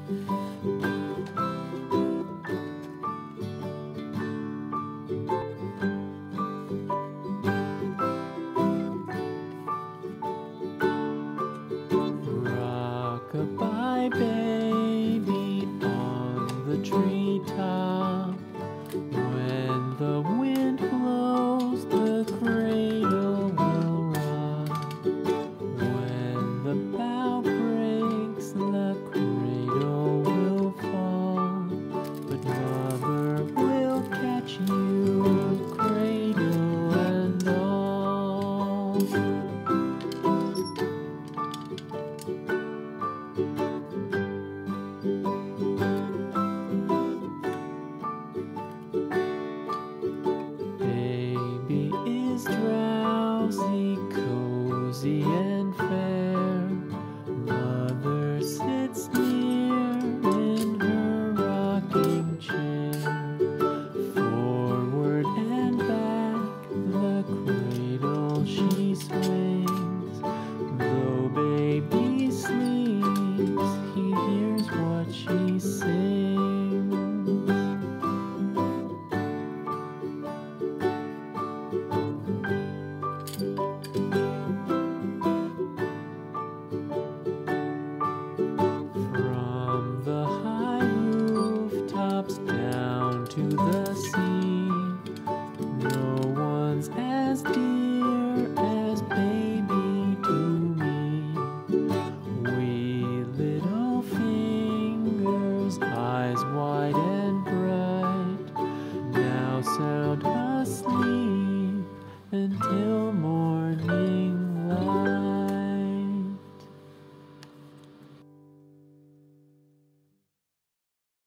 Rock-a-bye baby on the treetop. When the wind blows, the cradle will rock. When the bough breaks, the cradle will fall. But mother will catch you, cradle and all. Baby is drowsy, cozy and fair. Mother sits near in her rocking chair. Forward and back, the cradle she swings. Though baby sleeps, he hears what she sings. From the high rooftops down to the sea, no one's as dear as baby to me. Wee little fingers, eyes wide